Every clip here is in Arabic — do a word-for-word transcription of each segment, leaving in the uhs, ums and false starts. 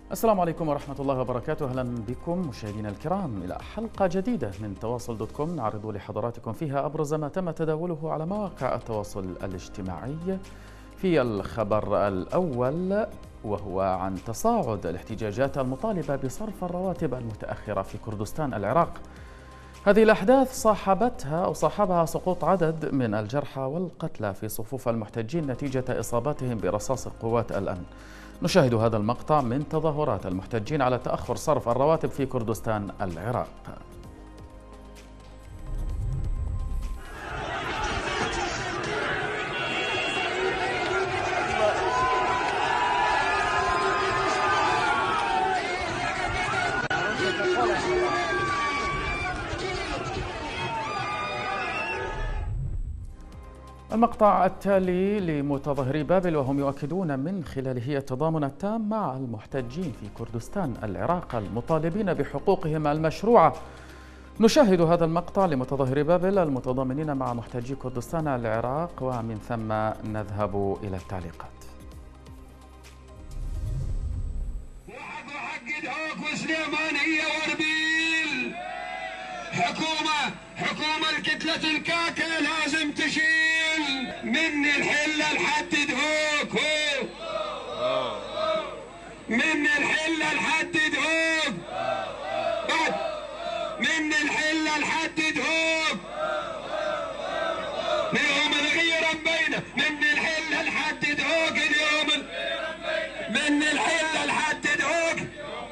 السلام عليكم ورحمة الله وبركاته. أهلا بكم مشاهدينا الكرام إلى حلقة جديدة من تواصل دوت كوم نعرض لحضراتكم فيها أبرز ما تم تداوله على مواقع التواصل الاجتماعي. في الخبر الأول وهو عن تصاعد الاحتجاجات المطالبة بصرف الرواتب المتأخرة في كردستان العراق. هذه الأحداث صاحبتها أو صاحبها سقوط عدد من الجرحى والقتلى في صفوف المحتجين نتيجة إصابتهم برصاص قوات الأمن. نشاهد هذا المقطع من تظاهرات المحتجين على تأخر صرف الرواتب في كردستان العراق. المقطع التالي لمتظاهري بابل وهم يؤكدون من خلاله التضامن التام مع المحتجين في كردستان العراق المطالبين بحقوقهم المشروعة. نشاهد هذا المقطع لمتظاهري بابل المتضامنين مع محتجي كردستان العراق ومن ثم نذهب إلى التعليقات. حكومة حكومة الكتلة الكاكا لازم تشيل من الحلة لحد دهوك، من الحلة لحد دهوك، بعد من الحلة لحد دهوك، اليوم الغيرة مبينة من الحلة لحد دهوك، اليوم من الحلة لحد دهوك.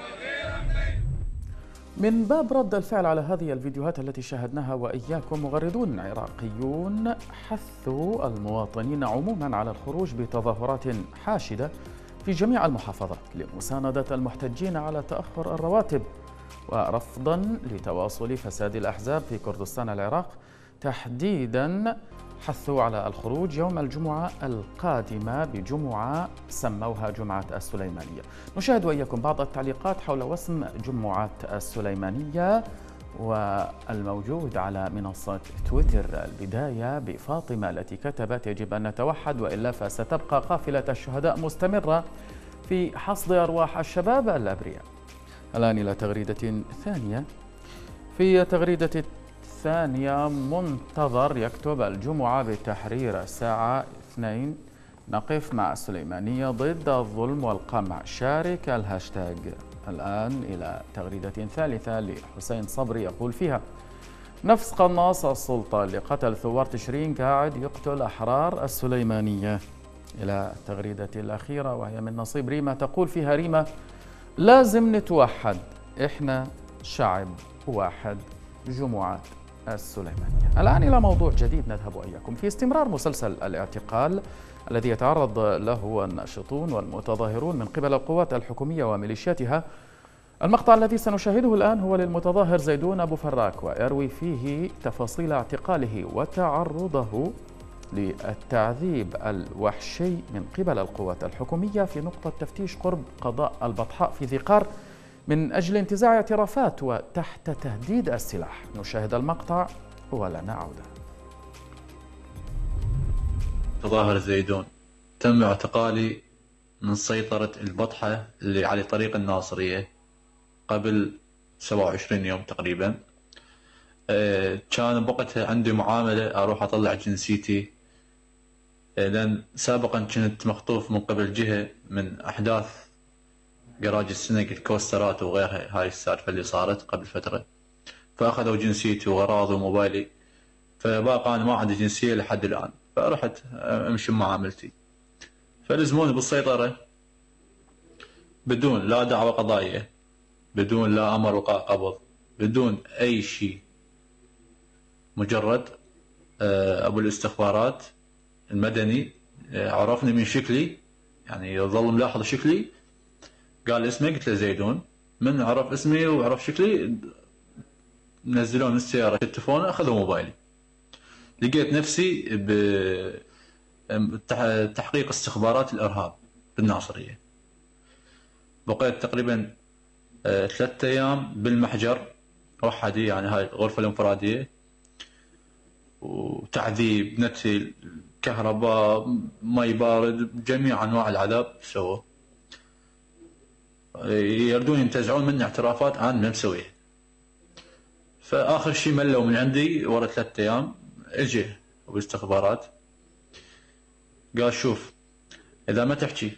من باب رد الفعل على هذه الفيديوهات التي شاهدناها وإياكم، مغردون عراقيون حثوا المواطنين عموما على الخروج بتظاهرات حاشدة في جميع المحافظات لمساندة المحتجين على تأخر الرواتب ورفضا لتواصل فساد الأحزاب في كردستان العراق. تحديدا حثوا على الخروج يوم الجمعة القادمة بجمعة سموها جمعة السليمانية. نشاهد وإياكم بعض التعليقات حول وسم جمعة السليمانية والموجود على منصة تويتر. البداية بفاطمة التي كتبت: يجب أن نتوحد وإلا فستبقى قافلة الشهداء مستمرة في حصد أرواح الشباب الأبرياء. الآن إلى تغريدة ثانية. في تغريدة ثانية منتظر يكتب: الجمعة بالتحرير الساعة اثنين، نقف مع السليمانية ضد الظلم والقمع، شارك الهاشتاج. الآن إلى تغريدة ثالثة لحسين صبري يقول فيها: نفس قناص السلطة اللي قتل ثوار تشرين قاعد يقتل أحرار السليمانية. إلى التغريدة الأخيرة وهي من نصيب ريما تقول فيها ريما: لازم نتوحد، إحنا شعب واحد، جمعة السليمانية. الآن إلى موضوع جديد نذهب وإياكم. في استمرار مسلسل الاعتقال الذي يتعرض له الناشطون والمتظاهرون من قبل القوات الحكومية وميليشياتها، المقطع الذي سنشاهده الآن هو للمتظاهر زيدون أبو فراك ويروي فيه تفاصيل اعتقاله وتعرضه للتعذيب الوحشي من قبل القوات الحكومية في نقطة تفتيش قرب قضاء البطحاء في ذي قار من أجل انتزاع اعترافات وتحت تهديد السلاح. نشاهد المقطع ولنا عودة. تظاهر زيدون: تم اعتقالي من سيطرة البطحة اللي على طريق الناصرية قبل سبعة وعشرين يوم تقريبا. كان بوقتها عندي معاملة أروح أطلع جنسيتي، لأن سابقا كنت مخطوف من قبل جهة من أحداث جراج السنق الكوسترات وغيرها، هاي السالفة اللي صارت قبل فترة، فأخذوا جنسيتي وأغراضي وموبايلي، فباقى أنا ما عندي جنسية لحد الآن، فرحت أمشي معاملتي، فلزموني بالسيطرة بدون لا دعوة قضائية، بدون لا أمر وقاء قبض، بدون أي شيء، مجرد أبو الاستخبارات المدني عرفني من شكلي، يعني يظل ملاحظ شكلي، قال اسمي، قلت له زيدون، من عرف اسمي وعرف شكلي نزلون من السيارة التلفون أخذوا موبايلي. لقيت نفسي بتحقيق استخبارات الإرهاب بالناصرية. بقيت تقريبا ثلاثة أيام بالمحجر وحدي، يعني هاي الغرفة الانفرادية، وتعذيب نتي، كهرباء، مي بارد، جميع أنواع العذاب سووا. يردون ينتزعون مني اعترافات انا ما مسويها. فاخر شيء ملوا من عندي ورا ثلاثة ايام اجي بالاستخبارات قال شوف اذا ما تحكي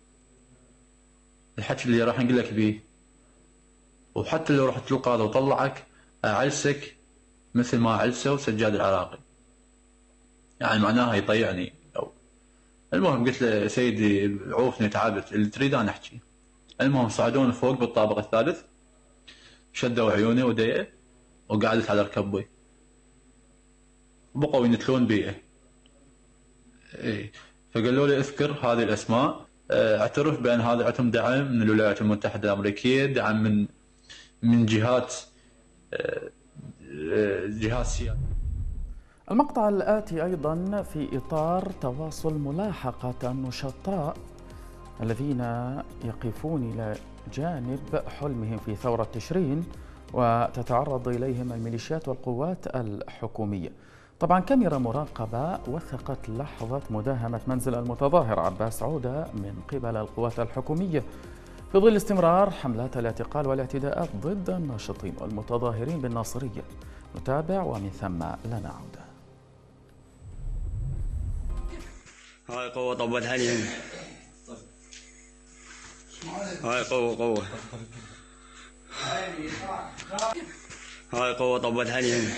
الحكي اللي راح نقول لك بيه وحتى لو رحت القاضي وطلعك اعلسك مثل ما علسوا سجاد العراقي. يعني معناها يطيعني. أو المهم قلت له سيدي عوفني تعبت اللي تريد انا احكي. المهم صعدون فوق بالطابق الثالث شدوا عيوني وديئه وقعدت على ركبي بقوا ينتلون بيه. اي فقالوا لي اذكر هذه الاسماء اعترف بان هذا عندهم دعم من الولايات المتحده الامريكيه، دعم من من جهات جهات سياسيه. المقطع الآتي أيضا في إطار تواصل ملاحقة النشطاء الذين يقفون إلى جانب حلمهم في ثورة تشرين وتتعرض إليهم الميليشيات والقوات الحكومية. طبعا كاميرا مراقبة وثقت لحظة مداهمة منزل المتظاهر عباس عودة من قبل القوات الحكومية في ظل استمرار حملات الاعتقال والاعتداءات ضد الناشطين والمتظاهرين بالناصرية. نتابع ومن ثم لنا عودة. هاي قوة طبتها لي هنا. هاي قوة قوة. هاي قوة طبتها لي هنا.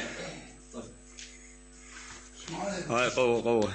هاي قوة قوة.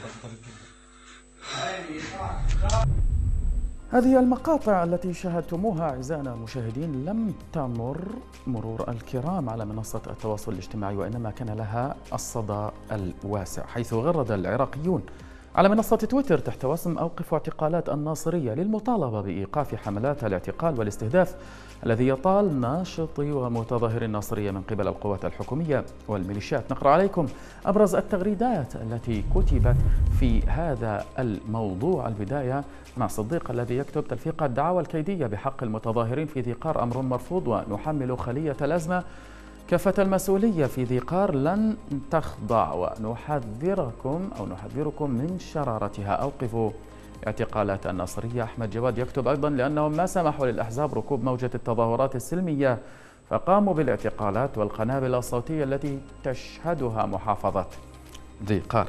هذه المقاطع التي شاهدتموها أعزائنا المشاهدين لم تمر مرور الكرام على منصة التواصل الاجتماعي، وإنما كان لها الصدى الواسع، حيث غرد العراقيون على منصة تويتر تحت وسم أوقفوا اعتقالات الناصرية للمطالبة بإيقاف حملات الاعتقال والاستهداف الذي يطال ناشطي ومتظاهري الناصرية من قبل القوات الحكومية والميليشيات. نقرأ عليكم أبرز التغريدات التي كتبت في هذا الموضوع. البداية مع صديق الذي يكتب: تلفيق الدعاوى الكيدية بحق المتظاهرين في ذي قار أمر مرفوض، ونحمل خلية الأزمة كافة المسؤولية في ذي قار، لن تخضع ونحذركم أو نحذركم من شرارتها. أوقفوا اعتقالات الناصرية. أحمد جواد يكتب أيضا: لأنهم ما سمحوا للأحزاب ركوب موجة التظاهرات السلمية فقاموا بالاعتقالات والقنابل الصوتية التي تشهدها محافظة ذي قار.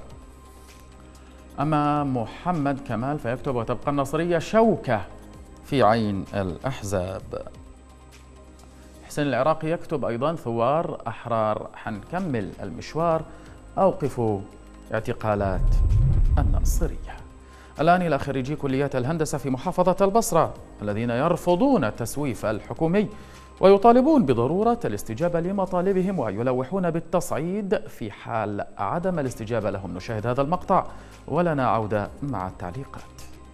أما محمد كمال فيكتب: وتبقى الناصرية شوكة في عين الأحزاب. حسين العراقي يكتب أيضا: ثوار أحرار حنكمل المشوار، أوقفوا اعتقالات الناصرية. الآن إلى خريجي كليات الهندسة في محافظة البصرة الذين يرفضون التسويف الحكومي ويطالبون بضرورة الاستجابة لمطالبهم ويلوحون بالتصعيد في حال عدم الاستجابة لهم. نشاهد هذا المقطع ولنا عودة مع التعليقات.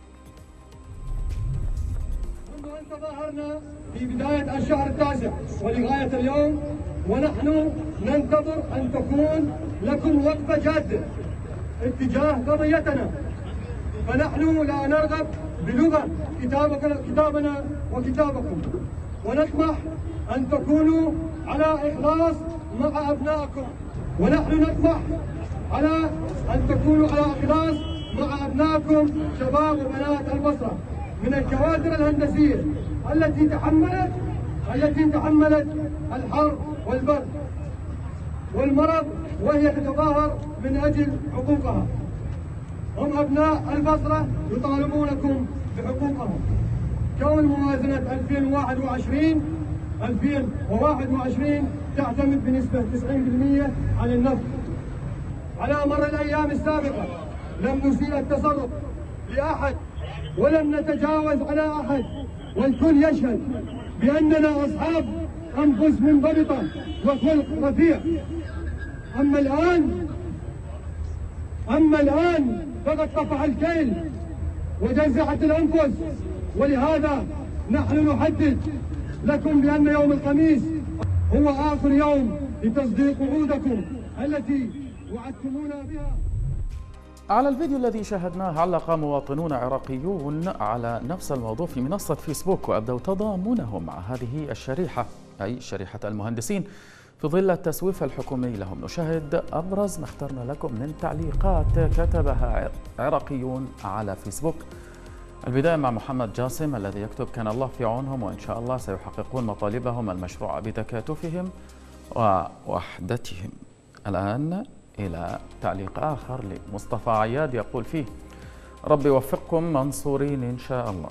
منذ أن تظاهرنا في بداية الشهر التاسع ولغاية اليوم ونحن ننتظر أن تكون لكم وقفة جادة اتجاه قضيتنا، فنحن لا نرغب بلغة كتابنا وكتابكم، ونطمح أن تكونوا على إخلاص مع أبنائكم، ونحن نطمح على أن تكونوا على إخلاص مع أبنائكم شباب وبنات البصرة من الكوادر الهندسية التي تحملت التي تحملت الحر والبرد والمرض وهي تتظاهر من أجل حقوقها. هم أبناء البصرة يطالبونكم بحقوقهم. كون موازنة ألفين وواحد وعشرين ألفين وواحد وعشرين تعتمد بنسبة تسعين بالمئة على النفط. على مر الأيام السابقة لم نسيء التصرف لأحد ولم نتجاوز على أحد، والكل يشهد بأننا أصحاب أنفس منضبطة وخلق رفيع. أما الآن أما الآن فقد طفح الكيل وجزعت الأنفس، ولهذا نحن نحدد لكم بأن يوم الخميس هو آخر يوم لتصديق وعودكم التي وعدتمونا بها. على الفيديو الذي شاهدناه علق مواطنون عراقيون على نفس الموضوع في منصة فيسبوك وأبدوا تضامنهم مع هذه الشريحة، أي شريحة المهندسين، في ظل التسويف الحكومي لهم. نشاهد أبرز ما اخترنا لكم من تعليقات كتبها عراقيون على فيسبوك. البداية مع محمد جاسم الذي يكتب: كان الله في عونهم وإن شاء الله سيحققون مطالبهم المشروعة بتكاتفهم ووحدتهم. الآن إلى تعليق آخر لمصطفى عياد يقول فيه: ربي يوفقكم منصورين إن شاء الله.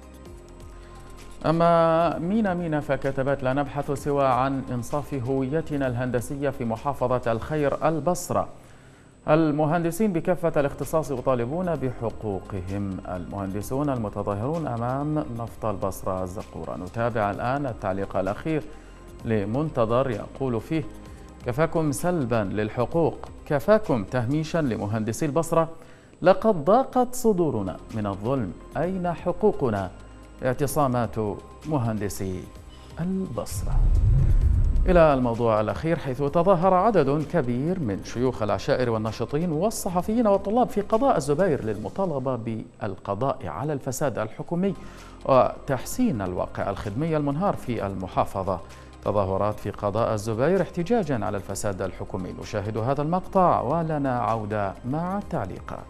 أما مينا مينا فكتبت: لا نبحث سوى عن إنصاف هويتنا الهندسية في محافظة الخير البصرة. المهندسين بكافة الاختصاص يطالبون بحقوقهم. المهندسون المتظاهرون أمام نفط البصرة الزقورة. نتابع الآن التعليق الأخير لمنتظر يقول فيه: كفاكم سلبا للحقوق، كفاكم تهميشا لمهندسي البصرة، لقد ضاقت صدورنا من الظلم، أين حقوقنا؟ اعتصامات مهندسي البصرة. إلى الموضوع الأخير، حيث تظاهر عدد كبير من شيوخ العشائر والناشطين والصحفيين والطلاب في قضاء الزبير للمطالبة بالقضاء على الفساد الحكومي وتحسين الواقع الخدمي المنهار في المحافظة. تظاهرات في قضاء الزبير احتجاجا على الفساد الحكومي. نشاهد هذا المقطع ولنا عودة مع التعليقات.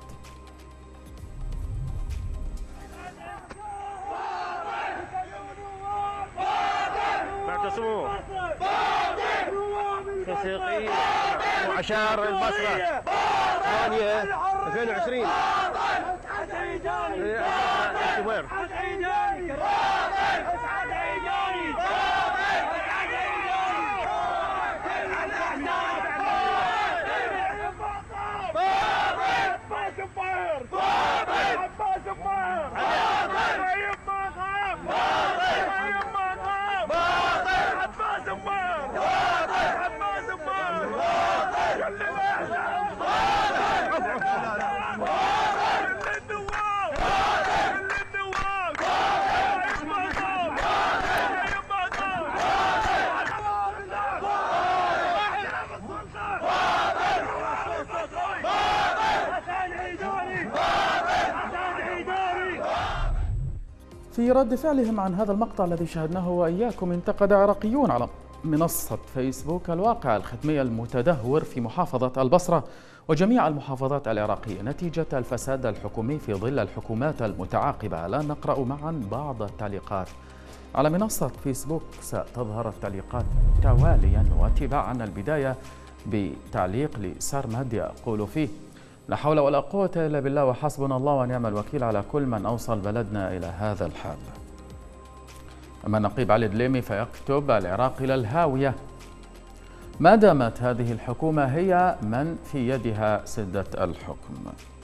تسويقي وعشائر البصرة ثمانية ألفين وعشرين. في رد فعلهم عن هذا المقطع الذي شاهدناه وإياكم، انتقد عراقيون على منصة فيسبوك الواقع الخدمي المتدهور في محافظة البصرة وجميع المحافظات العراقية نتيجة الفساد الحكومي في ظل الحكومات المتعاقبة. لا نقرأ معا بعض التعليقات على منصة فيسبوك. ستظهر التعليقات تواليا وتباعا. البداية بتعليق لسرمد يقول فيه: لا حول ولا قوة إلا بالله وحسبنا الله ونعم الوكيل على كل من أوصل بلدنا إلى هذا الحال. أما نقيب علي دليمي فيكتب: العراق إلى الهاوية ما دامت هذه الحكومة هي من في يدها سدة الحكم.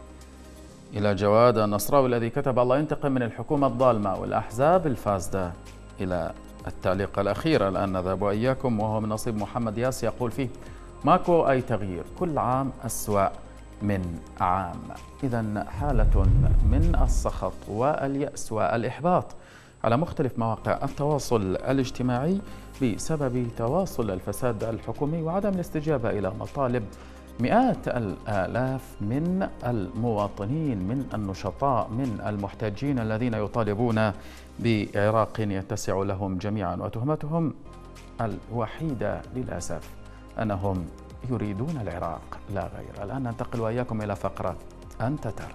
إلى جواد النصراوي الذي كتب: الله ينتقم من الحكومة الظالمة والأحزاب الفاسدة. إلى التعليق الأخير الآن نذهب وإياكم وهو من نصيب محمد ياس يقول فيه: ماكو أي تغيير، كل عام أسوأ من عام. إذن حالة من السخط واليأس والإحباط على مختلف مواقع التواصل الاجتماعي بسبب تواصل الفساد الحكومي وعدم الاستجابة إلى مطالب مئات الآلاف من المواطنين، من النشطاء، من المحتاجين الذين يطالبون بعراق يتسع لهم جميعا. وتهمتهم الوحيدة للأسف أنهم يريدون العراق لا غير. الآن ننتقل وإياكم إلى فقرة أنت ترى.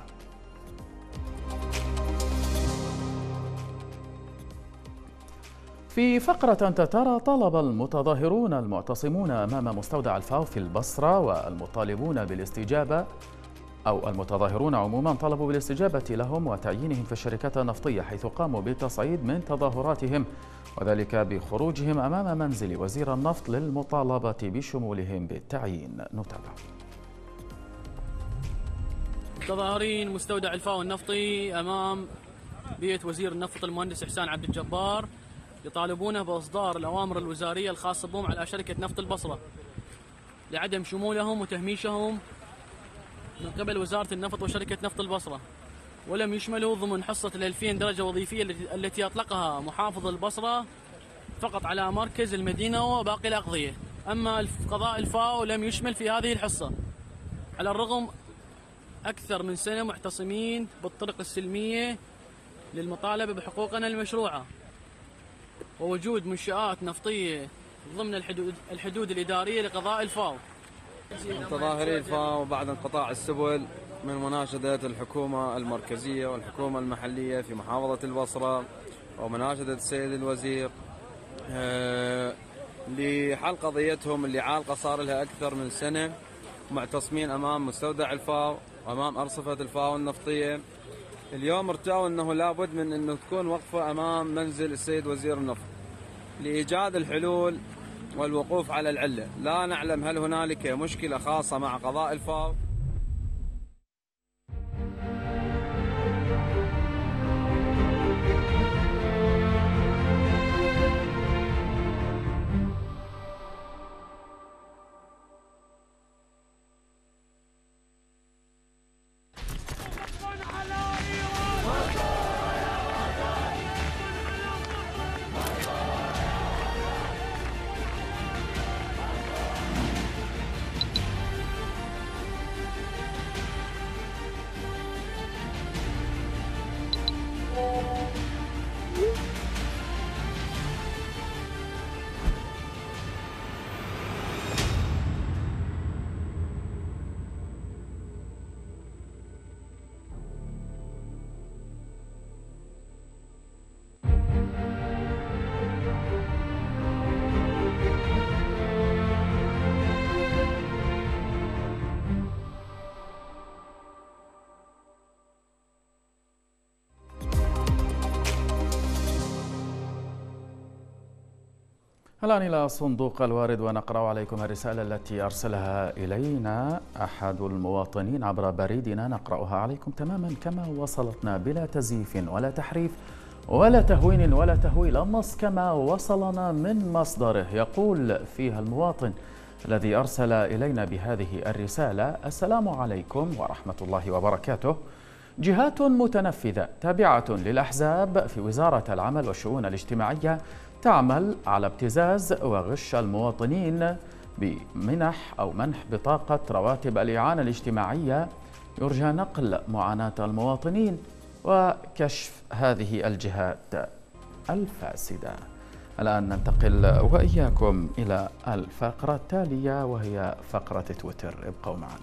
في فقرة أنت ترى، طالب المتظاهرون المعتصمون أمام مستودع الفاو في البصرة والمطالبون بالاستجابة أو المتظاهرون عموما طلبوا بالاستجابة لهم وتعيينهم في الشركات النفطية، حيث قاموا بالتصعيد من تظاهراتهم وذلك بخروجهم أمام منزل وزير النفط للمطالبة بشمولهم بالتعيين. نتابع. متظاهرين مستودع الفاو النفطي أمام بيت وزير النفط المهندس إحسان عبد الجبار يطالبونه بإصدار الأوامر الوزارية الخاصة بهم على شركة نفط البصرة لعدم شمولهم وتهميشهم من قبل وزارة النفط وشركة نفط البصرة، ولم يشملوا ضمن حصة الألفين درجة وظيفية التي أطلقها محافظ البصرة فقط على مركز المدينة وباقي الأقضية. أما قضاء الفاو لم يشمل في هذه الحصة، على الرغم أكثر من سنة معتصمين بالطرق السلمية للمطالبة بحقوقنا المشروعة ووجود منشآت نفطية ضمن الحدود, الحدود الإدارية لقضاء الفاو. متظاهري الفاو بعد انقطاع السبل من مناشدة الحكومة المركزية والحكومة المحلية في محافظة البصرة ومناشدة السيد الوزير لحل قضيتهم اللي عالقة صار لها أكثر من سنة، معتصمين أمام مستودع الفاو وأمام أرصفة الفاو النفطية. اليوم ارتأوا أنه لابد من أنه تكون وقفة أمام منزل السيد وزير النفط لإيجاد الحلول والوقوف على العلة. لا نعلم هل هنالك مشكلة خاصة مع قضاء الفاو. الآن إلى صندوق الوارد ونقرأ عليكم الرسالة التي أرسلها إلينا أحد المواطنين عبر بريدنا، نقرأها عليكم تماما كما وصلتنا بلا تزييف ولا تحريف ولا تهوين ولا تهويل، النص كما وصلنا من مصدره. يقول فيها المواطن الذي أرسل إلينا بهذه الرسالة: السلام عليكم ورحمة الله وبركاته. جهات متنفذة تابعة للأحزاب في وزارة العمل والشؤون الاجتماعية تعمل على ابتزاز وغش المواطنين بمنح أو منح بطاقة رواتب الإعانة الاجتماعية. يرجى نقل معاناة المواطنين وكشف هذه الجهات الفاسدة. الآن ننتقل وإياكم إلى الفقرة التالية وهي فقرة تويتر، ابقوا معنا.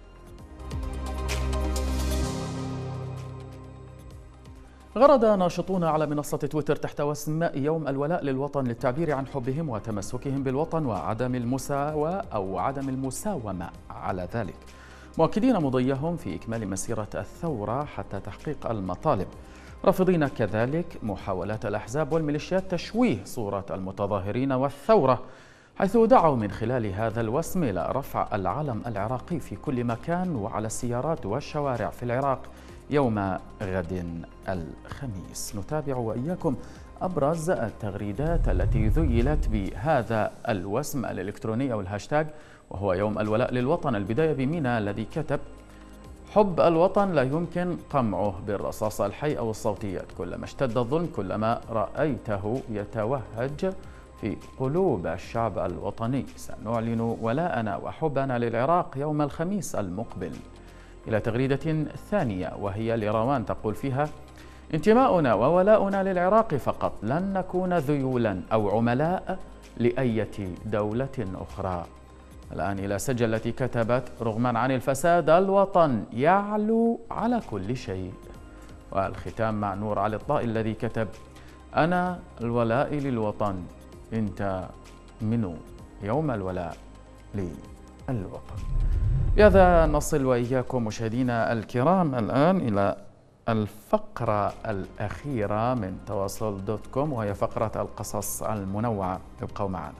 غرد ناشطون على منصة تويتر تحت وسم يوم الولاء للوطن للتعبير عن حبهم وتمسكهم بالوطن وعدم المساواة أو عدم المساومة على ذلك، مؤكدين مضيهم في إكمال مسيرة الثورة حتى تحقيق المطالب، رافضين كذلك محاولات الأحزاب والميليشيات تشويه صورة المتظاهرين والثورة، حيث دعوا من خلال هذا الوسم إلى رفع العلم العراقي في كل مكان وعلى السيارات والشوارع في العراق يوم غد الخميس. نتابع وإياكم أبرز التغريدات التي ذيلت بهذا الوسم الإلكتروني أو الهاشتاج، وهو يوم الولاء للوطن. البداية بمينا الذي كتب: حب الوطن لا يمكن قمعه بالرصاص الحي أو الصوتيات، كلما اشتد الظلم كلما رأيته يتوهج في قلوب الشعب الوطني، سنعلن ولاءنا وحبنا للعراق يوم الخميس المقبل. إلى تغريدة ثانية وهي لروان تقول فيها: انتماؤنا وولاؤنا للعراق فقط، لن نكون ذيولا أو عملاء لأية دولة أخرى. الآن إلى سجل التي كتبت: رغما عن الفساد الوطن يعلو على كل شيء. والختام مع نور علي الطائي الذي كتب: أنا الولاء للوطن، أنت منو يوم الولاء للوطن. بهذا نصل وإياكم مشاهدينا الكرام الآن إلى الفقرة الأخيرة من تواصل دوت كوم، وهي فقرة القصص المنوعة. ابقوا معنا.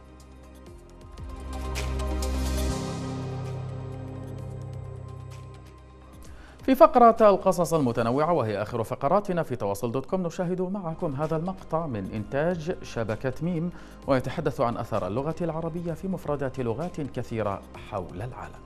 في فقرة القصص المتنوعة وهي آخر فقراتنا في تواصل دوت كوم نشاهد معكم هذا المقطع من إنتاج شبكة ميم، ويتحدث عن أثر اللغة العربية في مفردات لغات كثيرة حول العالم.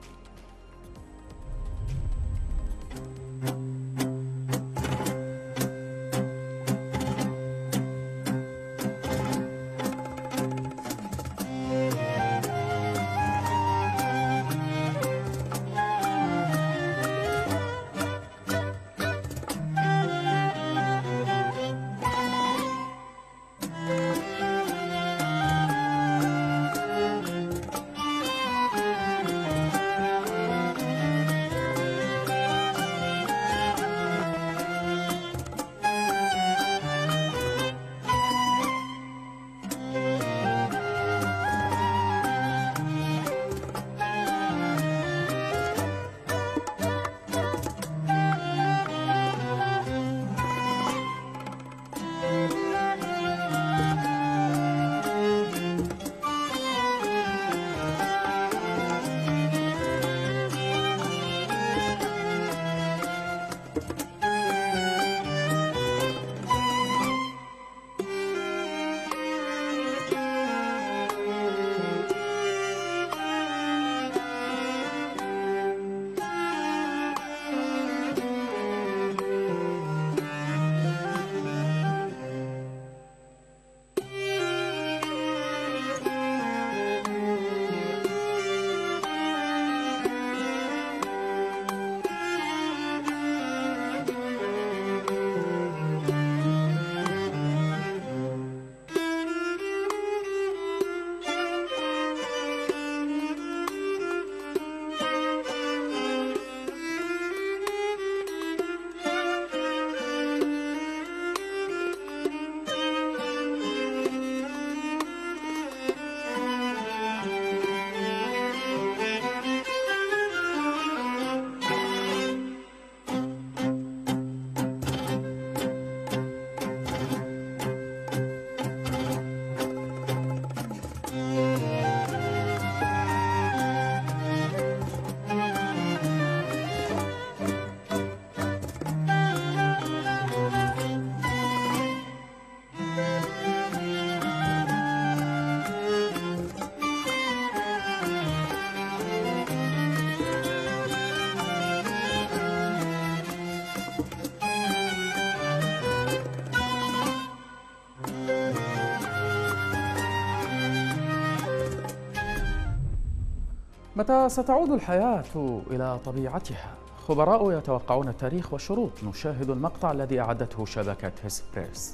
متى ستعود الحياة إلى طبيعتها؟ خبراء يتوقعون التاريخ والشروط. نشاهد المقطع الذي أعدته شبكة هسبريس.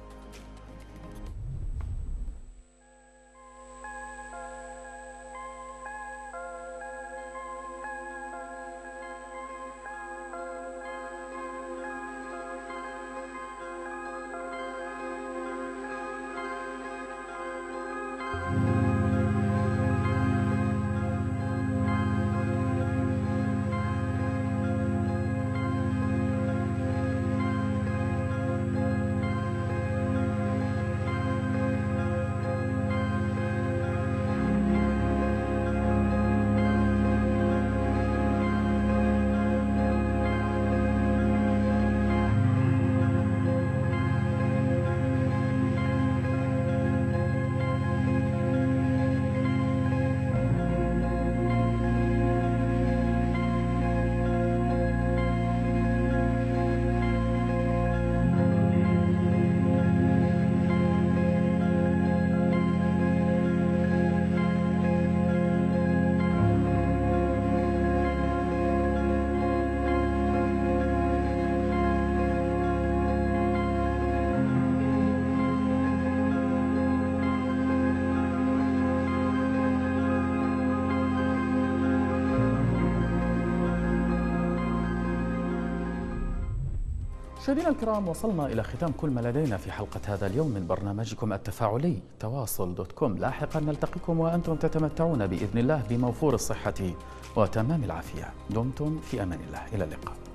مشاهدينا الكرام، وصلنا إلى ختام كل ما لدينا في حلقة هذا اليوم من برنامجكم التفاعلي تواصل دوت كوم. لاحقا نلتقيكم وأنتم تتمتعون بإذن الله بموفور الصحة وتمام العافية. دمتم في أمان الله، إلى اللقاء.